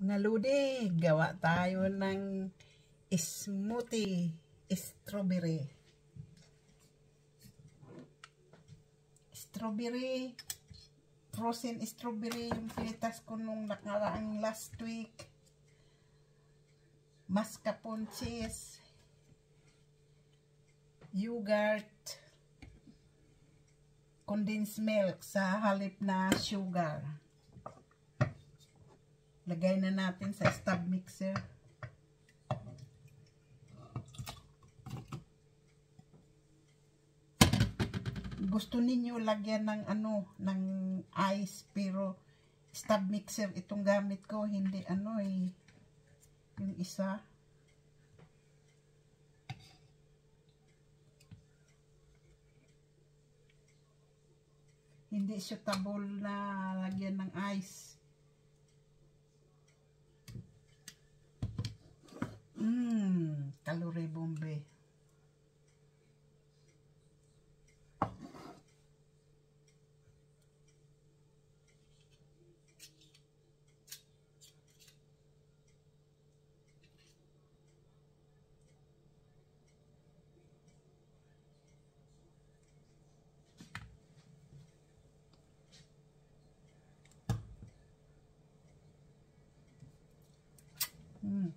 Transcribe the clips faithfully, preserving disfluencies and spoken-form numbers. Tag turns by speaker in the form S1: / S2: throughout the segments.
S1: Mga ludi, gawa tayo ng smoothie strawberry. Strawberry, frozen strawberry yung pinitas ko nung nakaraang last week. Mascarpone cheese, yogurt, condensed milk sa halip na sugar. Lagay na natin sa stab mixer. Gusto ninyo lagyan ng ano, ng ice, pero stab mixer itong gamit ko, hindi ano eh, yung isa. Hindi suitable na lagyan ng ice. Mmm, calorie bombe. Mm.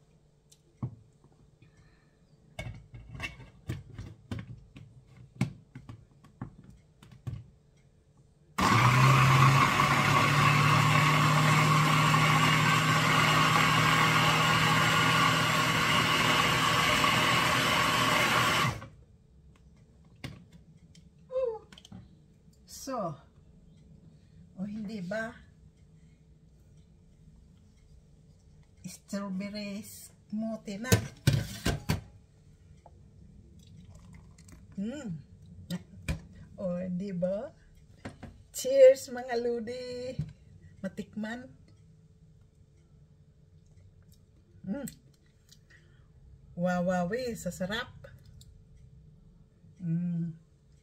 S1: So, o oh, hindi ba? Strawberry smoothie na. Hmm. O, oh, di ba? Cheers mga ludi. Matikman. Hmm. Wawawi, sasarap. Hmm.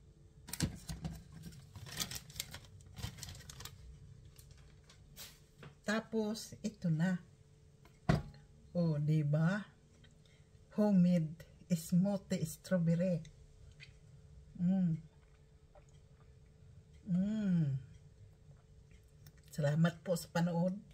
S1: Tapos, ito na. Oh, di ba? Homemade smoothie strawberry. Mm. Mm. Salamat po sa panood.